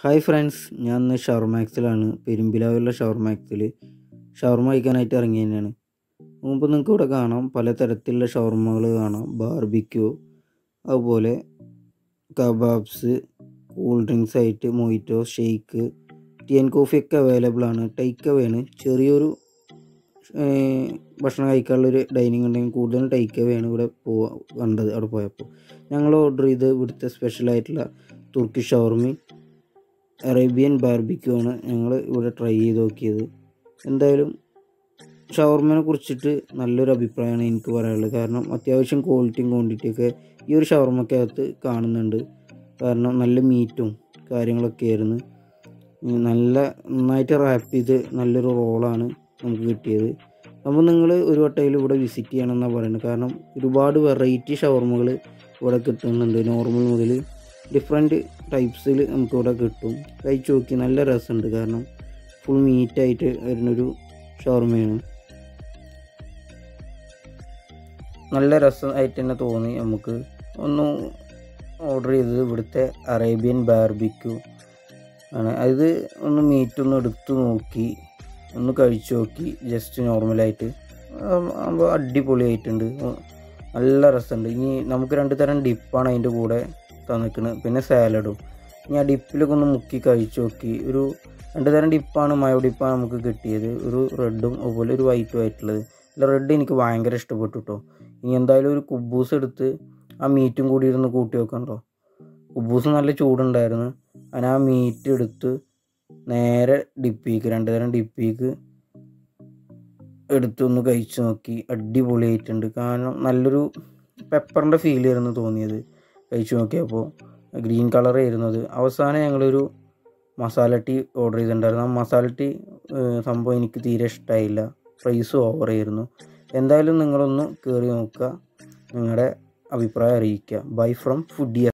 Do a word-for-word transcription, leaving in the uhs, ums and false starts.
Hi friends, ഞാൻ ഇന്ന് ഷവർമാക്സിലാണ്. പെരുമ്പിലാവുള്ള ഷവർമാക്സിൽ ഷവർമ കഴിക്കാനായിട്ട് ഇറങ്ങി തന്നെയാണ്. മുമ്പ് നിങ്ങൾക്ക് ഇവിടെ കാണാം, പലതരത്തിലുള്ള ഷവർമകൾ കാണാം. ബാർബിക്യൂ, അതുപോലെ കബാബ്സ്, കൂൾ ഡ്രിങ്ക്സ് ആയിട്ട് മൊയ്റ്റോ, ഷെയ്ക്ക്, ടീ ആൻഡ് കോഫിയൊക്കെ അവൈലബിൾ ആണ്. ടേക്ക് അവേ ആണ്. ചെറിയൊരു ഭക്ഷണം കഴിക്കാനുള്ളൊരു ഡൈനിങ് ഉണ്ടെങ്കിൽ കൂടുതലും ടേക്ക് അവേ ആണ് ഇവിടെ പോവാ കണ്ടത്. അവിടെ പോയപ്പോൾ ഞങ്ങൾ ഓർഡർ ചെയ്ത് ഇവിടുത്തെ സ്പെഷ്യലായിട്ടുള്ള തുർക്കി ഷവർമയും അറേബ്യൻ ബാർബിക്യൂ ആണ് ഞങ്ങൾ ഇവിടെ ട്രൈ ചെയ്ത് നോക്കിയത്. എന്തായാലും ഷവർമയെ കുറിച്ചിട്ട് നല്ലൊരു അഭിപ്രായമാണ് എനിക്ക് പറയാനുള്ളത്. കാരണം അത്യാവശ്യം ക്വാളിറ്റിയും ക്വാണ്ടിറ്റിയൊക്കെ ഈ ഒരു ഷവർമക്കകത്ത് കാണുന്നുണ്ട്. കാരണം നല്ല മീറ്റും കാര്യങ്ങളൊക്കെ ആയിരുന്നു. നല്ല നന്നായിട്ട് റാപ്പ് ചെയ്ത് നല്ലൊരു റോളാണ് നമുക്ക് കിട്ടിയത്. അപ്പോൾ നിങ്ങൾ ഒരു വട്ടയിൽ ഇവിടെ വിസിറ്റ് ചെയ്യണമെന്നാണ് പറയുന്നത്. കാരണം ഒരുപാട് വെറൈറ്റി ഷവർമകൾ ഇവിടെ കിട്ടുന്നുണ്ട്. നോർമൽ മുതൽ ഡിഫറെൻറ്റ് ടൈപ്സിൽ നമുക്കിവിടെ കിട്ടും. കഴിച്ച് നോക്കി, നല്ല രസമുണ്ട്. കാരണം ഫുൾ മീറ്റായിട്ട് വരുന്നൊരു ഷവർമയാണ്. നല്ല രസമായിട്ട് തന്നെ തോന്നി. നമുക്ക് ഒന്ന് ഓർഡർ ചെയ്തത് ഇവിടുത്തെ അറേബ്യൻ ബാർബിക്യൂ ആണ്. അത് ഒന്ന് മീറ്റൊന്ന് എടുത്ത് നോക്കി, ഒന്ന് കഴിച്ച് നോക്കി, ജസ്റ്റ് നോർമലായിട്ട് അപ്പോൾ അടിപൊളിയായിട്ടുണ്ട്. നല്ല രസമുണ്ട്. ഇനി നമുക്ക് രണ്ട് തരം ഡിപ്പാണ് അതിൻ്റെ കൂടെ തന്നിക്കുന്നത്, പിന്നെ സാലഡും. ഇനി ആ ഡിപ്പിലൊക്കെ ഒന്ന് മുക്കി കഴിച്ച് നോക്കി. ഒരു രണ്ട് തരം ഡിപ്പാണ്, മയോ ഡിപ്പാണ് നമുക്ക് കിട്ടിയത്. ഒരു റെഡും അതുപോലെ ഒരു വൈറ്റും ആയിട്ടുള്ളത്. അല്ല, റെഡ് എനിക്ക് ഭയങ്കര ഇഷ്ടപ്പെട്ടു കേട്ടോ. ഇനി എന്തായാലും ഒരു കുബൂസ് എടുത്ത് ആ മീറ്റും കൂടി ഇരുന്ന് കൂട്ടി വെക്കണ്ടോ. കുബൂസ് നല്ല ചൂടുണ്ടായിരുന്നു. അതിന് ആ മീറ്റ് എടുത്ത് നേരെ ഡിപ്പിക്ക്, രണ്ട് തരം ഡിപ്പിക്ക് എടുത്തൊന്ന് കഴിച്ച് നോക്കി. അടിപൊളിയായിട്ടുണ്ട്. കാരണം നല്ലൊരു പെപ്പറിൻ്റെ ഫീൽ ആയിരുന്നു തോന്നിയത് കഴിച്ച് നോക്കിയപ്പോൾ. ഗ്രീൻ കളറായിരുന്നത്. അവസാനം ഞങ്ങളൊരു മസാല ടീ ഓർഡർ ചെയ്തിട്ടുണ്ടായിരുന്നു. ആ മസാല ടീ സംഭവം എനിക്ക് തീരെ ഇഷ്ടമായില്ല. പ്രൈസ് ഓവർ ആയിരുന്നു. എന്തായാലും നിങ്ങളൊന്ന് കയറി നോക്കുക, നിങ്ങളുടെ അഭിപ്രായം അറിയിക്കുക. Bye from foodie.